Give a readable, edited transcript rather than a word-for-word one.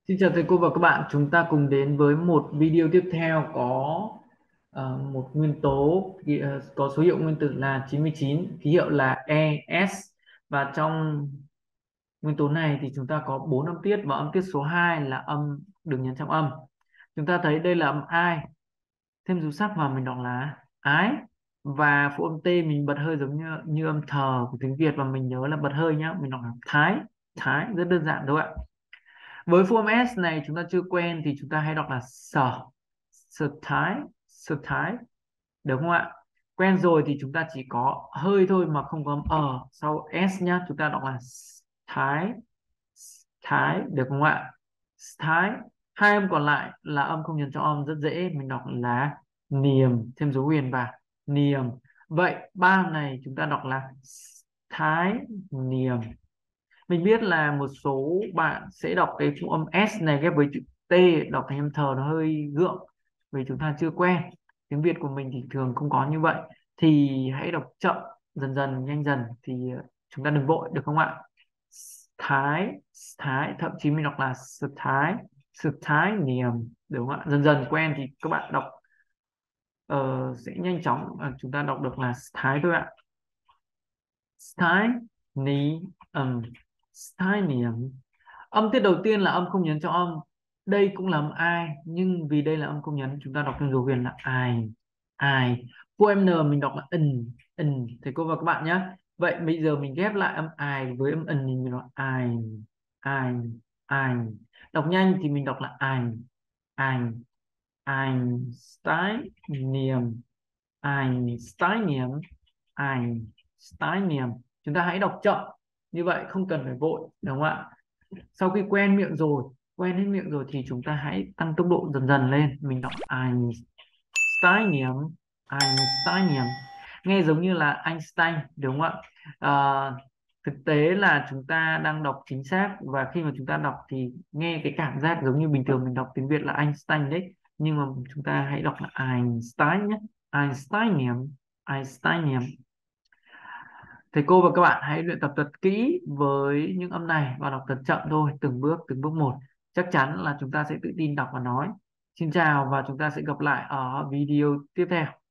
Xin chào thầy cô và các bạn, chúng ta cùng đến với một video tiếp theo có một nguyên tố có số hiệu nguyên tử là 99, ký hiệu là ES, và trong nguyên tố này thì chúng ta có 4 âm tiết và âm tiết số 2 là âm được nhấn trong âm. Chúng ta thấy đây là âm ai, thêm dấu sắc vào mình đọc là ái, và phụ âm T mình bật hơi giống như âm thờ của tiếng Việt, và mình nhớ là bật hơi nhá, mình đọc là thái. Thái rất đơn giản thôi ạ. Với form S này chúng ta chưa quen thì chúng ta hay đọc là sở, sở thái, sở thái, được không ạ? Quen rồi thì chúng ta chỉ có hơi thôi mà không có âm sau S nhá, chúng ta đọc là thái, thái, được không ạ? Thái. Hai âm còn lại là âm không nhấn cho âm, rất dễ, mình đọc là niềm, thêm dấu huyền vào, niềm. Vậy ba âm này chúng ta đọc là thái, niềm. Mình biết là một số bạn sẽ đọc cái phụ âm S này ghép với chữ T, đọc thành âm thờ nó hơi gượng vì chúng ta chưa quen. Tiếng Việt của mình thì thường không có như vậy, thì hãy đọc chậm, dần dần, nhanh dần, thì chúng ta đừng vội, được không ạ? Thái, thái, thậm chí mình đọc là sự thái niềm, đúng không ạ? Dần dần quen thì các bạn đọc sẽ nhanh chóng, chúng ta đọc được là thái thôi ạ. Thái, ni, thái niệm. Âm tiết đầu tiên là âm không nhấn cho âm. Đây cũng là âm ai, nhưng vì đây là âm không nhấn, chúng ta đọc trên dấu huyền là ai, ai. Phụ em n mình đọc là in, thầy cô và các bạn nhé. Vậy bây giờ mình ghép lại âm ai với âm ân, mình đọc ai, ai, ai. Đọc nhanh thì mình đọc là ai, Einstein niệm, Einstein niệm, Einstein niệm. Chúng ta hãy đọc chậm như vậy, không cần phải vội, đúng không ạ? Sau khi quen miệng rồi, quen hết miệng rồi thì chúng ta hãy tăng tốc độ dần dần lên, mình đọc Einstein niệm, Einstein niệm, nghe giống như là Einstein, đúng không ạ? À, thực tế là chúng ta đang đọc chính xác, và khi mà chúng ta đọc thì nghe cái cảm giác giống như bình thường mình đọc tiếng Việt là Einstein đấy, nhưng mà chúng ta hãy đọc là Einstein nhé, Einstein niệm, Einstein niệm. Thầy cô và các bạn hãy luyện tập thật kỹ với những âm này và đọc thật chậm thôi, từng bước một. Chắc chắn là chúng ta sẽ tự tin đọc và nói. Xin chào và chúng ta sẽ gặp lại ở video tiếp theo.